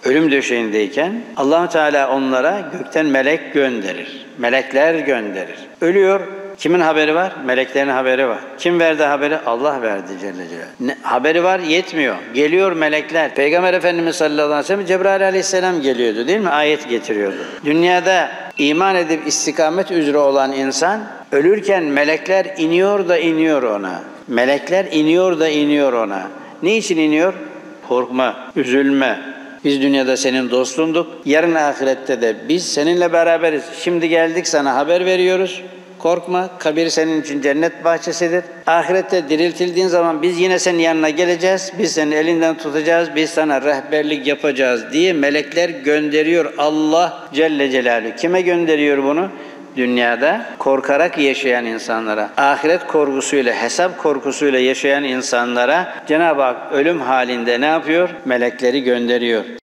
ölüm döşeğindeyken Allah Teala onlara gökten melek gönderir. Melekler gönderir. Ölüyor. Kimin haberi var? Meleklerin haberi var. Kim verdi haberi? Allah verdi Celle Celaluhu. Haberi var, yetmiyor. Geliyor melekler. Peygamber Efendimiz sallallahu aleyhi ve sellem Cebrail aleyhisselam geliyordu değil mi? Ayet getiriyordu. Dünyada iman edip istikamet üzere olan insan ölürken melekler iniyor da iniyor ona. Melekler iniyor da iniyor ona. Ne için iniyor? Korkma, üzülme. Biz dünyada senin dostunduk. Yarın ahirette de biz seninle beraberiz. Şimdi geldik sana haber veriyoruz. Korkma, kabir senin için cennet bahçesidir. Ahirette diriltildiğin zaman biz yine senin yanına geleceğiz. Biz senin elinden tutacağız. Biz sana rehberlik yapacağız diye melekler gönderiyor Allah Celle Celaluhu. Kime gönderiyor bunu? Dünyada korkarak yaşayan insanlara, ahiret korkusuyla, hesap korkusuyla yaşayan insanlara Cenab-ı Hak ölüm halinde ne yapıyor? Melekleri gönderiyor.